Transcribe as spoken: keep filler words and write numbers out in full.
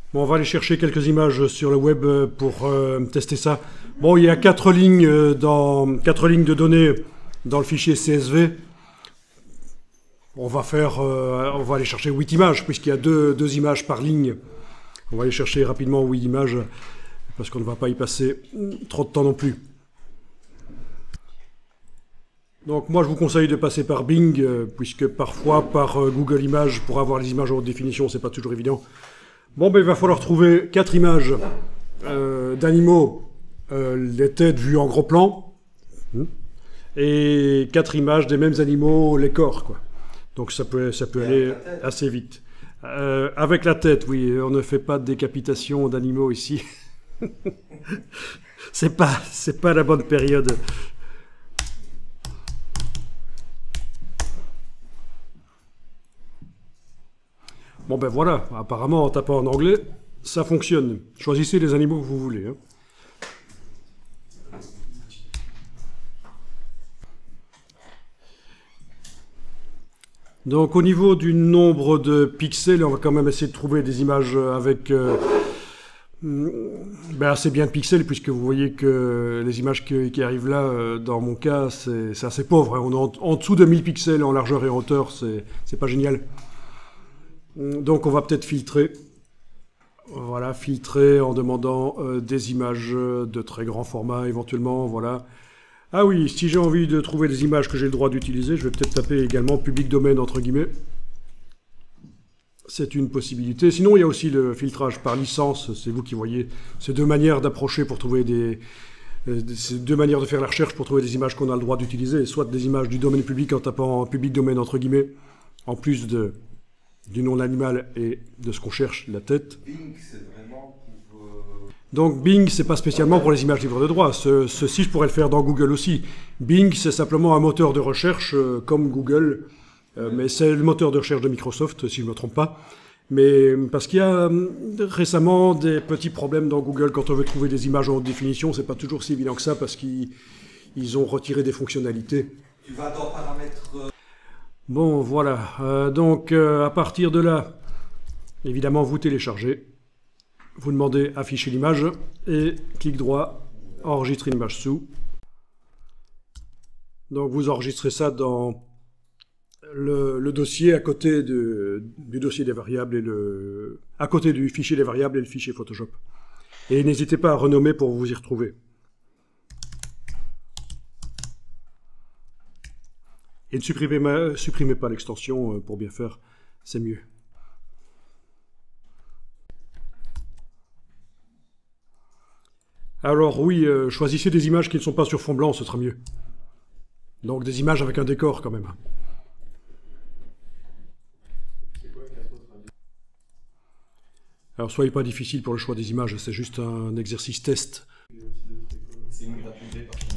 Bon, on va aller chercher quelques images sur le web pour euh, tester ça. Bon, il y a quatre lignes, dans, quatre lignes de données dans le fichier C S V. On va faire, euh, on va aller chercher huit images, puisqu'il y a deux, deux images par ligne. On va aller chercher rapidement huit images, parce qu'on ne va pas y passer trop de temps non plus. Donc moi je vous conseille de passer par Bing, euh, puisque parfois par euh, Google Images, pour avoir les images en haute définition, c'est pas toujours évident. Bon, ben il va falloir trouver quatre images euh, d'animaux, euh, les têtes vues en gros plan, et quatre images des mêmes animaux, les corps, quoi. Donc ça peut, ça peut aller assez vite. Euh, avec la tête, oui, on ne fait pas de décapitation d'animaux ici. c'est pas, c'est pas la bonne période. Bon ben voilà, apparemment en tapant en anglais, ça fonctionne. Choisissez les animaux que vous voulez. Hein. Donc au niveau du nombre de pixels, on va quand même essayer de trouver des images avec euh, ben assez bien de pixels, puisque vous voyez que les images qui, qui arrivent là, euh, dans mon cas, c'est assez pauvre. Hein. On est en, en dessous de mille pixels en largeur et en hauteur, c'est pas génial. Donc on va peut-être filtrer. Voilà, filtrer en demandant euh, des images de très grand format éventuellement, voilà. Ah oui, si j'ai envie de trouver des images que j'ai le droit d'utiliser, je vais peut-être taper également public domaine entre guillemets. C'est une possibilité. Sinon, il y a aussi le filtrage par licence, c'est vous qui voyez. C'est deux manières d'approcher pour trouver des... C'est deux manières de faire la recherche pour trouver des images qu'on a le droit d'utiliser, soit des images du domaine public en tapant public domaine entre guillemets, en plus de... du nom de l'animal et de ce qu'on cherche, la tête. Bing, c'est vraiment pour... Euh... Donc Bing, c'est pas spécialement pour les images libres de droit. Ce, ceci, je pourrais le faire dans Google aussi. Bing, c'est simplement un moteur de recherche euh, comme Google, euh, mais c'est le moteur de recherche de Microsoft, si je ne me trompe pas. Mais parce qu'il y a euh, récemment des petits problèmes dans Google quand on veut trouver des images en haute définition, c'est pas toujours si évident que ça parce qu'ils ils ont retiré des fonctionnalités. Tu vas dans paramètres... Euh... Bon, voilà. Euh, donc, euh, à partir de là, évidemment, vous téléchargez. Vous demandez afficher l'image et clic droit, enregistrer l'image sous. Donc, vous enregistrez ça dans le, le dossier à côté de, du dossier des variables et le, à côté du fichier des variables et le fichier Photoshop. Et n'hésitez pas à renommer pour vous y retrouver. Et ne supprimez, ma, supprimez pas l'extension pour bien faire, c'est mieux. Alors oui, euh, choisissez des images qui ne sont pas sur fond blanc, ce sera mieux. Donc des images avec un décor quand même. Alors soyez pas difficile pour le choix des images, c'est juste un exercice test. C'est une gratuité.